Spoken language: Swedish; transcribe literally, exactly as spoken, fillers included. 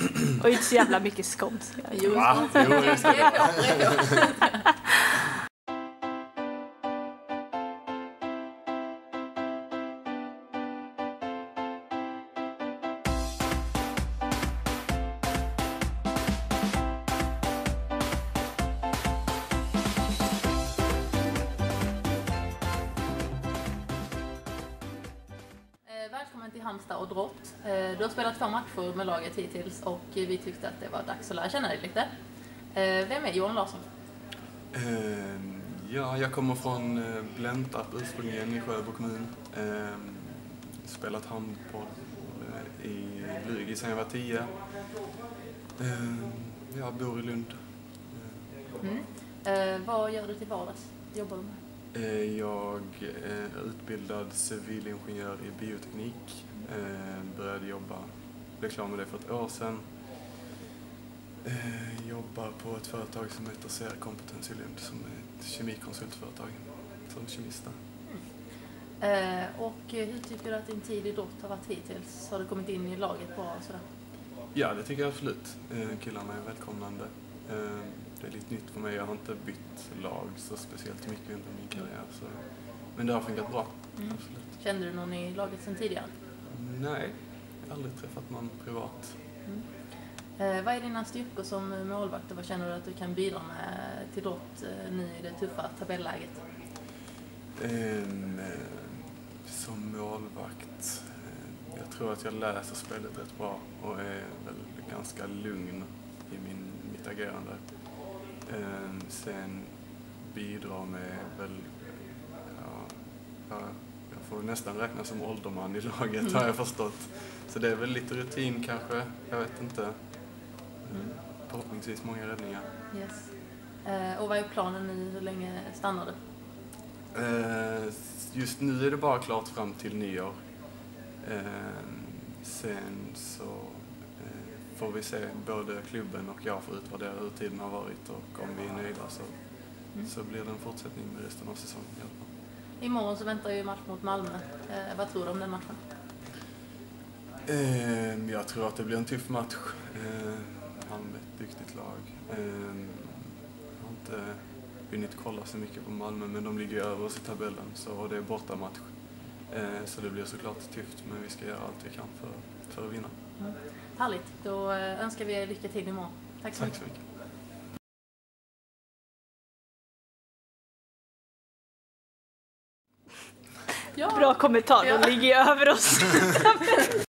Och inte så jävla mycket skånska. Jo, Va? Jo, det ska det. Välkommen till Halmstad och Drott. Du har spelat två matcher med laget hittills och vi tyckte att det var dags att lära känna dig lite. Vem är Johan Larsson? Ja, jag kommer från Blentarp ursprungligen i Sjöbo kommun. Spelat handboll i Lugi sedan jag var tio. Jag bor i Lund. Mm. Vad gör du till vardags? Jobbar du med? Jag är utbildad civilingenjör i bioteknik. Började jobba, blev klar med det för ett år sedan. Jobbar på ett företag som heter C R Kompetens i Lund som är ett kemikonsultföretag som kemist. Mm. Och hur tycker du att din tid i Drott har varit hittills? Har du kommit in i laget bra och sådär? Ja, det tycker jag absolut. Killarna är välkomnande. Det är lite nytt för mig. Jag har inte bytt lag så speciellt mycket under min karriär. Så. Men det har funkat bra. Mm. Kände du någon i laget sedan tidigare? Nej, jag har aldrig träffat någon privat. Mm. Eh, vad är dina styrkor som målvakt och vad känner du att du kan bidra med till Drott eh, nu i det tuffa tabelläget? Um, som målvakt, jag tror att jag läser spelet rätt bra och är väl ganska lugn i min, mitt agerande. Um, sen bidrar med väl, ja, ja, jag får nästan räkna som ålderman i laget mm. har jag förstått. Så det är väl lite rutin kanske, jag vet inte. Mm. Förhoppningsvis många räddningar. Yes. Uh, och vad är planen nu, hur länge stannar du? Uh, just nu är det bara klart fram till nyår. Uh, sen så får vi se, både klubben och jag får utvärdera hur tiden har varit och om vi är nöjda så, mm. så blir det en fortsättning med resten av säsongen. Imorgon så väntar ju match mot Malmö. Eh, vad tror du om den matchen? Eh, jag tror att det blir en tuff match. Eh, Malmö är ett duktigt lag. Eh, jag har inte hunnit kolla så mycket på Malmö men de ligger över oss i tabellen så det är bortamatch. Eh, så det blir såklart tufft men vi ska göra allt vi kan för, för att vinna. Mm. Härligt, då önskar vi er lycka till imorgon. Tack så mycket. Tack så mycket. Ja. Bra kommentar, de ligger över oss.